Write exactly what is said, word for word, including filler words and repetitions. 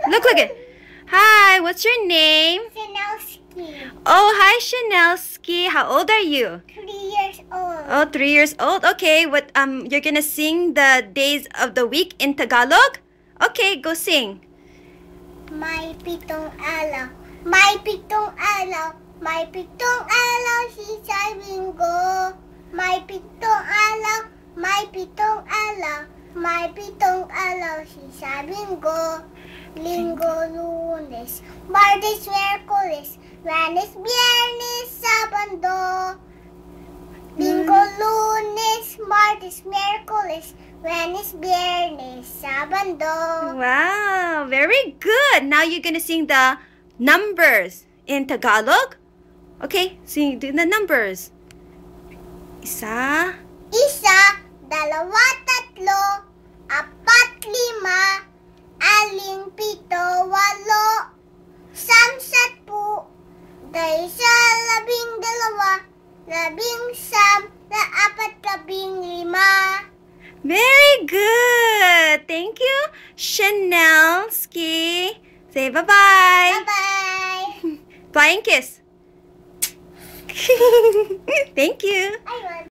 Look, look it. Hi, what's your name? Shanyl. Oh, hi, Chanelski. How old are you? Three years old. Oh, three years old. Okay, what? Um, you're gonna sing the days of the week in Tagalog? Okay, go sing. May pitong araw, may pitong araw, may pitong araw si sa linggo. May pitong araw, may pitong araw, may pitong araw si sa linggo. Linggo, Lunes, Martes, Miyerkules, Lunes, Biyernes, Sabado. Linggo, Lunes, Martes, Miyerkules, Lunes, Biyernes, Sabado. Wow, very good. Now you're gonna sing the numbers in Tagalog. Okay, sing do the numbers. Isa, Isa, dalawa, tatlo, apat, lima, aling, pito, walo, siyam, sampu, daysa, labing dalawa, labing siyam, apat, labing lima. very good. Thank you, Chanelski. Say bye-bye. Bye-bye. Flying kiss. Thank you. I want